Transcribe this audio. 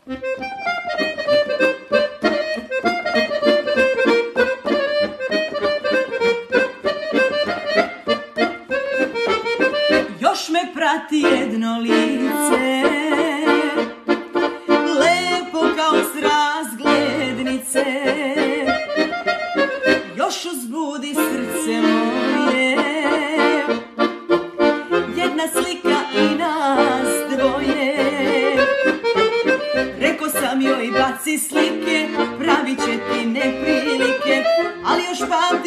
Još me prati jedno lice, lepo kao s razglednice, još uzbudi srce moje, jedna slika i nas dvoje. Reko sam joj baci slike, pravit će ti neprilike, ali još pamti